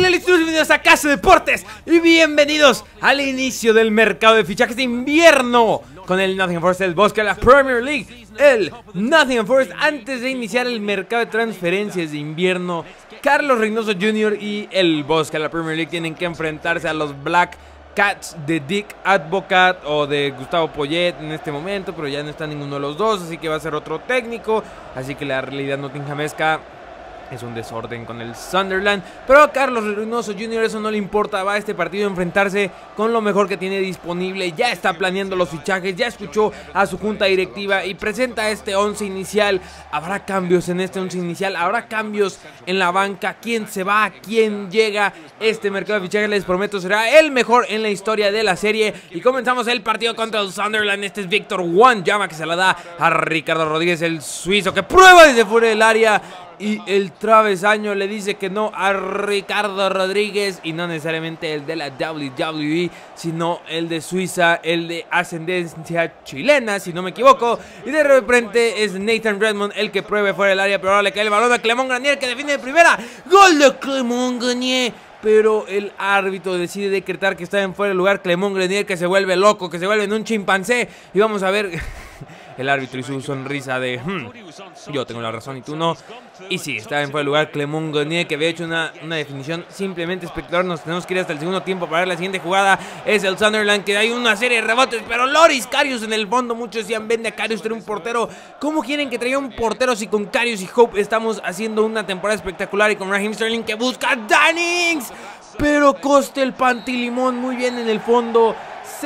Hola, bienvenidos a Casa Deportes y bienvenidos al inicio del mercado de fichajes de invierno con el Nottingham Forest, el Bosque de la Premier League. El Nottingham Forest, antes de iniciar el mercado de transferencias de invierno, Carlos Reynoso Jr. y el Bosque de la Premier League tienen que enfrentarse a los Black Cats de Dick Advocat o de Gustavo Poyet en este momento, pero ya no está ninguno de los dos, así que va a ser otro técnico. Así que la realidad nottinghamesca es un desorden con el Sunderland, pero a Carlos Reynoso Jr. eso no le importa. Va a este partido a enfrentarse con lo mejor que tiene disponible. Ya está planeando los fichajes, ya escuchó a su junta directiva y presenta este 11 inicial. Habrá cambios en este 11 inicial, habrá cambios en la banca. ¿Quién se va? ¿Quién llega? Este mercado de fichajes, les prometo, será el mejor en la historia de la serie. Y comenzamos el partido contra el Sunderland. Este es Víctor Wanyama, que se la da a Ricardo Rodríguez, el suizo, que prueba desde fuera del área. Y el travesaño le dice que no a Ricardo Rodríguez. Y no necesariamente el de la WWE, sino el de Suiza, el de ascendencia chilena, si no me equivoco. Y de repente es Nathan Redmond el que pruebe fuera del área, pero ahora le cae el balón a Clément Grenier, que define de primera. ¡Gol de Clément Grenier! Pero el árbitro decide decretar que está en fuera de lugar. Clément Grenier, que se vuelve loco, que se vuelve en un chimpancé. Y vamos a ver el árbitro y su sonrisa de yo tengo la razón y tú no. Y sí, está en fuera de lugar Clément Grenier, que había hecho una definición simplemente espectacular. Nos tenemos que ir hasta el segundo tiempo para ver la siguiente jugada. Es el Sunderland, que hay una serie de rebotes, pero Loris Karius en el fondo. Muchos decían, vende a Karius, trae un portero. ¿Cómo quieren que traiga un portero si con Karius y Hope estamos haciendo una temporada espectacular? Y con Raheem Sterling, que busca a Dannings, pero Coste el Pantilimón muy bien en el fondo.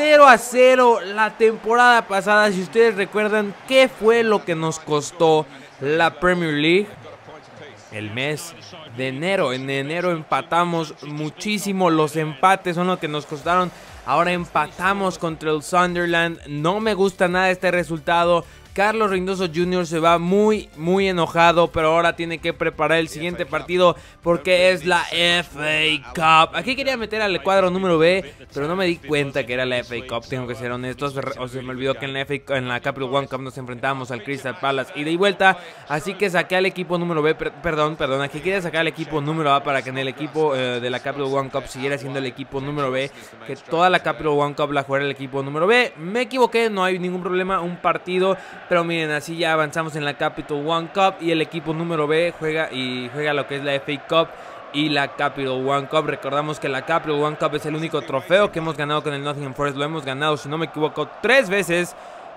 0-0 la temporada pasada. Si ustedes recuerdan, ¿qué fue lo que nos costó la Premier League? El mes de enero. En enero empatamos muchísimo. Los empates son lo que nos costaron. Ahora empatamos contra el Sunderland. No me gusta nada este resultado. Carlos Reynoso Jr. se va muy enojado, pero ahora tiene que preparar el siguiente partido porque es la FA Cup. Aquí quería meter al cuadro número B, pero no me di cuenta que era la FA Cup, tengo que ser honestos. O se me olvidó que en la Capital One Cup nos enfrentábamos al Crystal Palace ida y vuelta, así que saqué al equipo número B, perdón, aquí quería sacar al equipo número A para que en el equipo de la Capital One Cup siguiera siendo el equipo número B, que toda la Capital One Cup la jugara el equipo número B. Me equivoqué, no hay ningún problema, un partido. Pero miren, así ya avanzamos en la Capital One Cup y el equipo número B juega lo que es la FA Cup y la Capital One Cup. Recordamos que la Capital One Cup es el único trofeo que hemos ganado con el Nottingham Forest. Lo hemos ganado, si no me equivoco, 3 veces.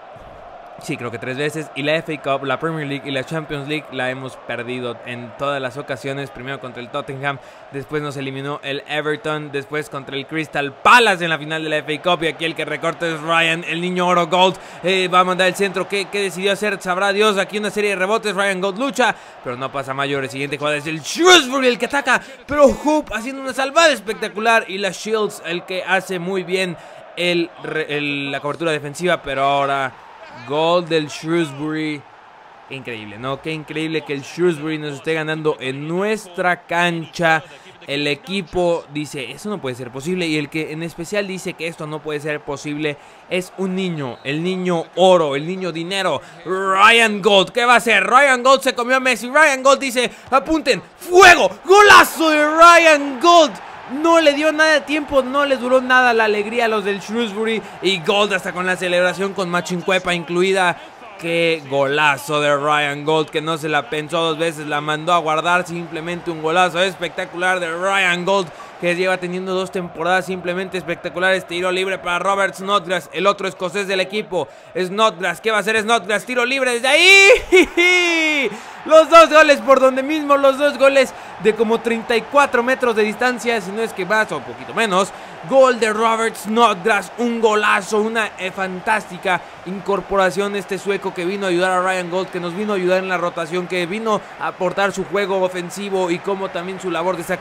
Sí, creo que 3 veces. Y la FA Cup, la Premier League y la Champions League la hemos perdido en todas las ocasiones. Primero contra el Tottenham, después nos eliminó el Everton, después contra el Crystal Palace en la final de la FA Cup. Y aquí el que recorta es Ryan, el niño oro Gold. Va a mandar el centro. ¿Qué decidió hacer? Sabrá Dios. Aquí una serie de rebotes. Ryan Gold lucha, pero no pasa mayor. El siguiente jugador es el Shrewsbury, el que ataca, pero Hoop haciendo una salvada espectacular. Y la Shields, el que hace muy bien la cobertura defensiva, pero ahora gol del Shrewsbury. Qué increíble, ¿no? Qué increíble que el Shrewsbury nos esté ganando en nuestra cancha. El equipo dice, eso no puede ser posible. Y el que en especial dice que esto no puede ser posible es un niño. El niño oro, el niño dinero, Ryan Gold. ¿Qué va a hacer? Ryan Gold se comió a Messi. Ryan Gold dice, apunten, fuego, golazo de Ryan Gold. No le dio nada de tiempo, no le duró nada la alegría a los del Shrewsbury. Y Gold hasta con la celebración con Machincuepa incluida. Qué golazo de Ryan Gold, que no se la pensó 2 veces, la mandó a guardar. Simplemente un golazo espectacular de Ryan Gold, que lleva teniendo 2 temporadas simplemente espectaculares. Tiro libre para Robert Snodgrass, el otro escocés del equipo. Snodgrass, ¿qué va a hacer Snodgrass? Tiro libre desde ahí. Los 2 goles por donde mismo, los 2 goles de como 34 metros de distancia, si no es que más o un poquito menos. Gol de Robert Snodgrass, un golazo, una fantástica incorporación este sueco que vino a ayudar a Ryan Gold, que nos vino a ayudar en la rotación, que vino a aportar su juego ofensivo y como también su labor de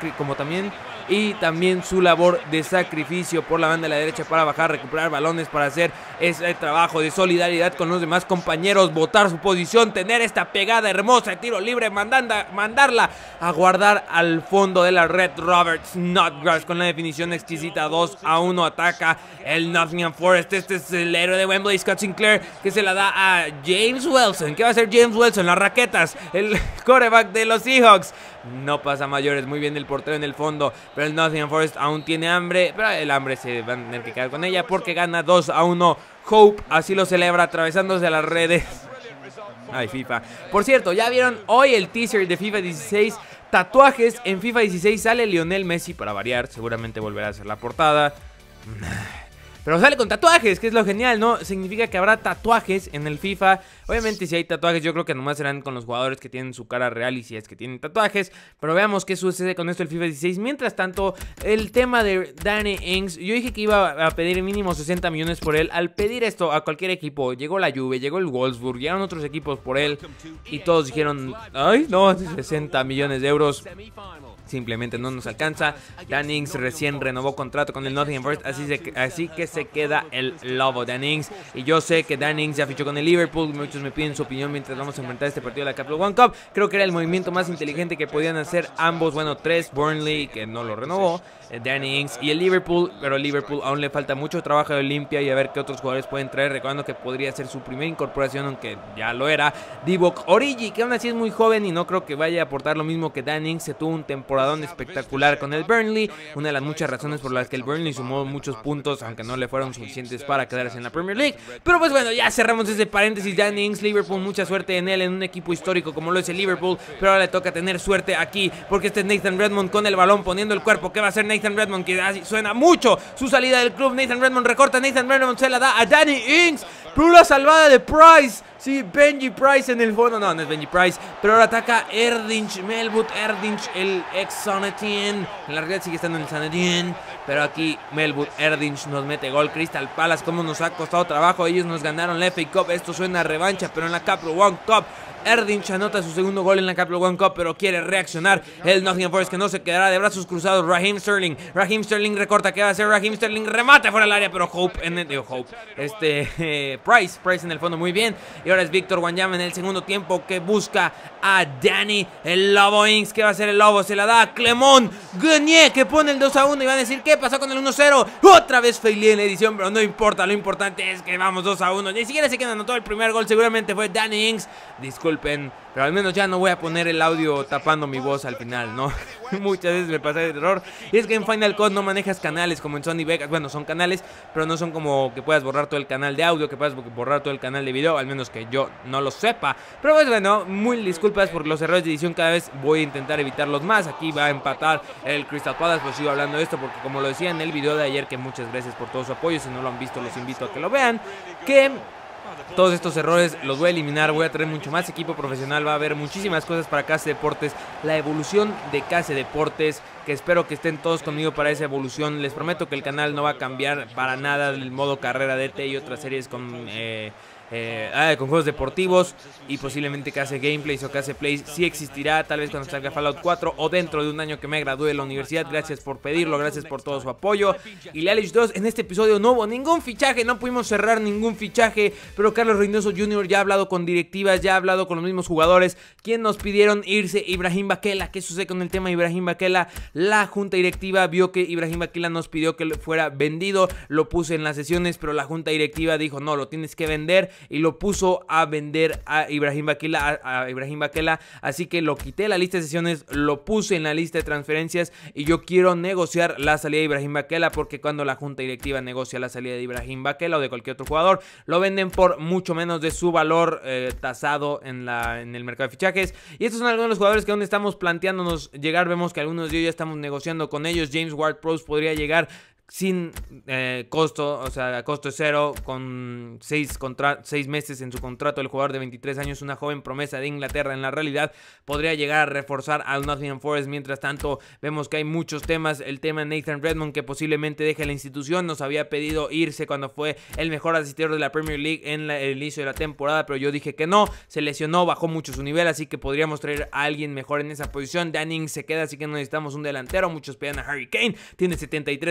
sacrificio por la banda de la derecha para bajar, recuperar balones, para hacer ese trabajo de solidaridad con los demás compañeros, botar su posición, tener esta pegada hermosa de tiro libre, mandarla a guardar parar al fondo de la red. Robert Snodgrass con la definición exquisita. 2-1 ataca el Nottingham Forest. Este es el héroe de Wembley, Scott Sinclair, que se la da a James Wilson. ¿Qué va a hacer James Wilson? Las raquetas, el quarterback de los Seahawks. No pasa mayores, muy bien el portero en el fondo, pero el Nottingham Forest aún tiene hambre, pero el hambre se van a tener que quedar con ella porque gana 2-1. Hope así lo celebra atravesándose a las redes. Ay, FIFA. Por cierto, ya vieron hoy el teaser de FIFA 16. Tatuajes. En FIFA 16 sale Lionel Messi para variar. Seguramente volverá a ser la portada. Pero sale con tatuajes, que es lo genial, ¿no? Significa que habrá tatuajes en el FIFA. Obviamente si hay tatuajes yo creo que nomás serán con los jugadores que tienen su cara real y si es que tienen tatuajes. Pero veamos qué sucede con esto el FIFA 16. Mientras tanto, el tema de Danny Ings, yo dije que iba a pedir mínimo 60 millones por él. Al pedir esto a cualquier equipo, llegó la Juve, llegó el Wolfsburg, llegaron otros equipos por él y todos dijeron, ay no, 60 millones de euros. Simplemente no nos alcanza. Danny Ings recién renovó contrato con el Nottingham Forest, así que se queda el lobo Danny Ings. Y yo sé que Danny Ings ya fichó con el Liverpool. Muchos me piden su opinión mientras vamos a enfrentar este partido de la Capital One Cup. Creo que era el movimiento más inteligente que podían hacer ambos. Bueno, tres, Burnley, que no lo renovó, Danny Ings y el Liverpool. Pero el Liverpool aún le falta mucho trabajo de limpia y a ver qué otros jugadores pueden traer. Recordando que podría ser su primera incorporación, aunque ya lo era, Divock Origi, que aún así es muy joven y no creo que vaya a aportar lo mismo que Danny Ings. Se tuvo un temporadón espectacular con el Burnley, una de las muchas razones por las que el Burnley sumó muchos puntos, aunque no le fueron suficientes para quedarse en la Premier League. Pero pues bueno, ya cerramos ese paréntesis. Danny Ings, Liverpool, mucha suerte en él, en un equipo histórico como lo es el Liverpool, pero ahora le toca tener suerte aquí, porque este es Nathan Redmond con el balón, poniendo el cuerpo. ¿Qué va a hacer Nathan Redmond? Que así suena mucho su salida del club. Nathan Redmond recorta, Nathan Redmond se la da a Danny Ings, pero una salvada de Price. Sí, Benji Price en el fondo. No, no es Benji Price, pero ahora ataca Erdinch, Melwood Erdinch, el ex San Etienne. En la realidad sigue estando en el San Etienne, pero aquí Melwood Erdinch nos mete gol. Crystal Palace, como nos ha costado trabajo. Ellos nos ganaron la FA Cup. Esto suena a revancha, pero en la Capital One Cup Erdinch anota su segundo gol en la Capital One Cup, pero quiere reaccionar el Nottingham Forest, que no se quedará de brazos cruzados. Raheem Sterling recorta. ¿Qué va a hacer Raheem Sterling? Remate fuera del área, pero Price en el fondo, muy bien. Y ahora es Víctor Wanyama en el segundo tiempo, que busca a Danny, el Lobo Ings. ¿Qué va a hacer el Lobo? Se la da a Clement Grenier, que pone el 2-1 y van a decir, ¿qué pasó con el 1-0? Otra vez failé en la edición, pero no importa, lo importante es que vamos 2-1. Ni siquiera sé quién anotó el primer gol, seguramente fue Danny Ings. Disculpen, pero al menos ya no voy a poner el audio tapando mi voz al final, ¿no? Muchas veces me pasa de error. Y es que en Final Cut no manejas canales como en Sony Vegas. Bueno, son canales, pero no son como que puedas borrar todo el canal de audio, que puedas borrar todo el canal de video, al menos que yo no lo sepa. Pero pues bueno, muy disculpas por los errores de edición. Cada vez voy a intentar evitarlos más. Aquí va a empatar el Crystal Palace, pues sigo hablando de esto porque, como lo decía en el video de ayer, que muchas gracias por todo su apoyo. Si no lo han visto, los invito a que lo vean. Que todos estos errores los voy a eliminar, voy a traer mucho más equipo profesional, va a haber muchísimas cosas para KC Deportes, la evolución de KC Deportes, que espero que estén todos conmigo para esa evolución. Les prometo que el canal no va a cambiar para nada el modo carrera DT y otras series con juegos deportivos, y posiblemente que hace gameplays o que hace plays sí existirá, tal vez cuando salga Fallout 4 o dentro de un año que me gradúe de la universidad. Gracias por pedirlo, gracias por todo su apoyo. Y Lealich 2, en este episodio no hubo ningún fichaje, no pudimos cerrar ningún fichaje, pero Carlos Reynoso Jr. ya ha hablado con directivas, ya ha hablado con los mismos jugadores, quien nos pidieron irse. Ibrahim Bakela. ¿Qué sucede con el tema de Ibrahim Bakela? La junta directiva vio que Ibrahim Bakela nos pidió que fuera vendido, lo puse en las sesiones, pero la junta directiva dijo, no, lo tienes que vender, y lo puso a vender a Ibrahim Bakela, así que lo quité de la lista de sesiones, lo puse en la lista de transferencias, y yo quiero negociar la salida de Ibrahim Bakela, porque cuando la junta directiva negocia la salida de Ibrahim Bakela o de cualquier otro jugador, lo venden por mucho menos de su valor tasado en el mercado de fichajes. Y estos son algunos de los jugadores que aún estamos planteándonos llegar. Vemos que algunos de ellos ya estamos negociando con ellos. James Ward-Prowse podría llegar sin costo, o sea, costo cero, con 6 meses en su contrato. El jugador de 23 años, una joven promesa de Inglaterra, en la realidad podría llegar a reforzar al Nottingham Forest. Mientras tanto, vemos que hay muchos temas. El tema de Nathan Redmond, que posiblemente deje la institución, nos había pedido irse cuando fue el mejor asistidor de la Premier League en el inicio de la temporada, pero yo dije que no, se lesionó, bajó mucho su nivel, así que podríamos traer a alguien mejor en esa posición. Danny Ings se queda, así que no necesitamos un delantero. Muchos pedan a Harry Kane, tiene 73 de global,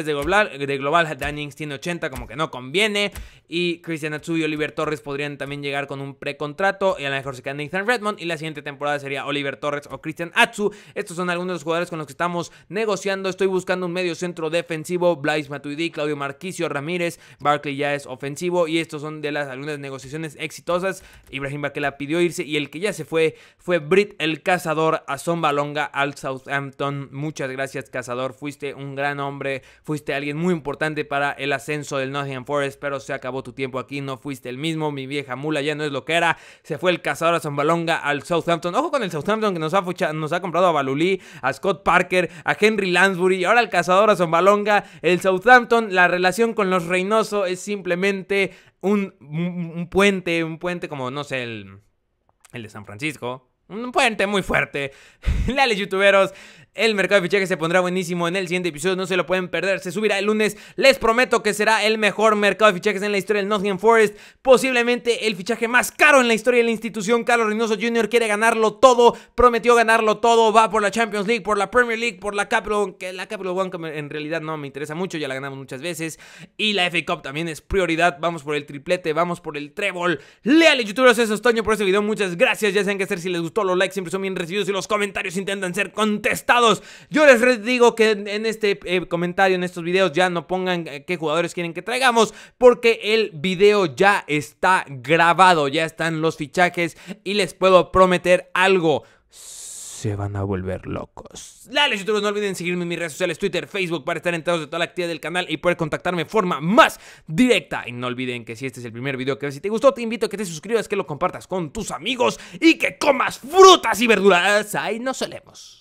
de global, Danny Ings tiene 80, como que no conviene. Y Christian Atsu y Oliver Torres podrían también llegar con un precontrato. Y a lo mejor se queda Nathan Redmond. Y la siguiente temporada sería Oliver Torres o Christian Atsu. Estos son algunos de los jugadores con los que estamos negociando. Estoy buscando un medio centro defensivo. Blaise Matuidi, Claudio Marquisio Ramírez, Barkley ya es ofensivo. Y estos son de las algunas negociaciones exitosas. Ibrahim Bakela pidió irse. Y el que ya se fue Britt el Cazador Assombalonga al Southampton. Muchas gracias, Cazador. Fuiste un gran hombre. Fuiste alguien muy importante para el ascenso del Nottingham Forest. Pero se acabó tu tiempo aquí. No fuiste el mismo. Mi vieja mula ya no es lo que era. Se fue el Cazador Assombalonga al Southampton. Ojo con el Southampton que nos ha comprado a Baluli, a Scott Parker, a Henry Lansbury. Y ahora el Cazador Assombalonga. El Southampton, la relación con los Reynoso es simplemente un puente como, no sé, el de San Francisco. Un puente muy fuerte. Dale, youtuberos. El mercado de fichajes se pondrá buenísimo en el siguiente episodio, no se lo pueden perder, se subirá el lunes. Les prometo que será el mejor mercado de fichajes en la historia del Nottingham Forest. Posiblemente el fichaje más caro en la historia de la institución. Carlos Reynoso Jr. quiere ganarlo todo, prometió ganarlo todo. Va por la Champions League, por la Premier League, por la Capital, que la Capital One que en realidad no me interesa mucho, ya la ganamos muchas veces. Y la FA Cup también es prioridad, vamos por el triplete, vamos por el trébol. Léale, youtuberos, eso es Toño por este video, muchas gracias. Ya saben qué hacer si les gustó, los likes siempre son bien recibidos y los comentarios intentan ser contestados. Yo les digo que en este comentario, en estos videos, ya no pongan qué jugadores quieren que traigamos, porque el video ya está grabado, ya están los fichajes y les puedo prometer algo: se van a volver locos. Dale, youtubers, no olviden seguirme en mis redes sociales, Twitter, Facebook, para estar enterados de toda la actividad del canal y poder contactarme de forma más directa. Y no olviden que si este es el primer video que ves y te gustó, te invito a que te suscribas, que lo compartas con tus amigos y que comas frutas y verduras. Ahí nos solemos.